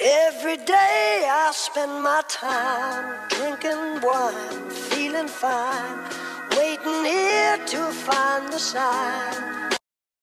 Every day I spend my time drinking wine, feeling fine, waiting here to find the sign.